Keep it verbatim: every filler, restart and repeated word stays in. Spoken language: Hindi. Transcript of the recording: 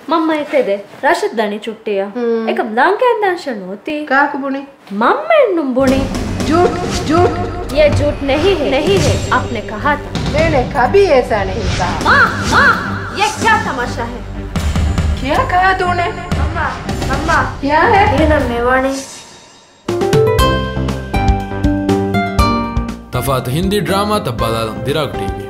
मम्मा इतने दे राशिद दानी चुट्टिया एक अब्दान के अंदर शनोती काक बुनी मम्मा नुम बुनी झूठ झूठ ये झूठ नहीं है नहीं है आपने कहा था मैंने कभी ऐसा नहीं कहा माँ माँ ये क्या तमाशा है क्या कहा तूने मम्मा मम्मा क्या है ये ना मेवानी तफात हिंदी ड्रामा तब्बाला दिराग टीवी